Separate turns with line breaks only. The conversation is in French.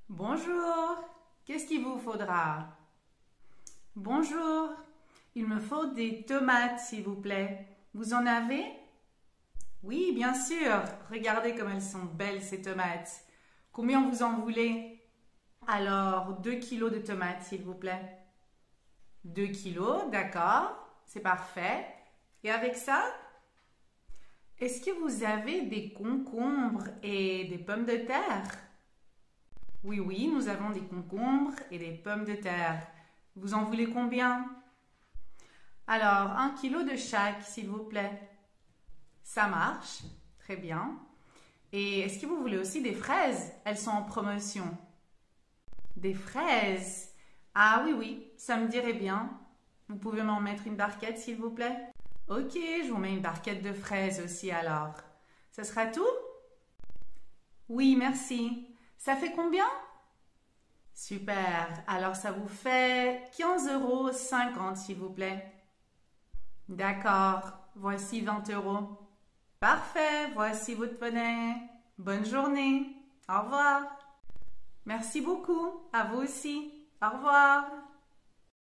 Bonjour, qu'est-ce qu'il vous faudra? Bonjour, il me faut des tomates, s'il vous plaît. Vous en avez? Oui, bien sûr. Regardez comme elles sont belles, ces tomates. Combien vous en voulez? Alors, 2 kilos de tomates, s'il vous plaît. 2 kilos, d'accord, c'est parfait. Et avec ça, est-ce que vous avez des concombres et des pommes de terre? Oui, oui, nous avons des concombres et des pommes de terre. Vous en voulez combien? Alors, 1 kilo de chaque, s'il vous plaît. Ça marche, très bien. Et est-ce que vous voulez aussi des fraises? Elles sont en promotion. Des fraises? Ah oui, oui, ça me dirait bien. Vous pouvez m'en mettre une barquette, s'il vous plaît? Ok, je vous mets une barquette de fraises aussi alors. Ce sera tout? Oui, merci. Ça fait combien? Super. Alors, ça vous fait 15,50 € s'il vous plaît. D'accord. Voici 20 €. Parfait. Voici votre monnaie. Bonne journée. Au revoir. Merci beaucoup. À vous aussi. Au revoir.